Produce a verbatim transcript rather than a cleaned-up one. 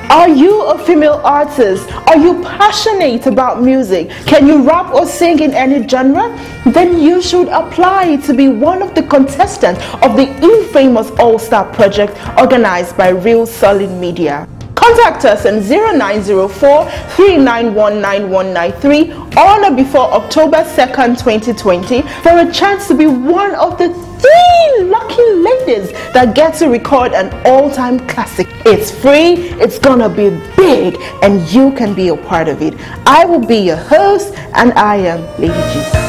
Are you a female artist? Are you passionate about music? Can you rap or sing in any genre? Then you should apply to be one of the contestants of the infamous All-Star Project organized by Real Solid Media. Contact us on zero nine zero four, three nine one, nine one nine three on or before October second, twenty twenty for a chance to be one of the three lucky ladies that get to record an all-time classic. It's free, it's gonna be big, and you can be a part of it. I will be your host, and I am Lady G.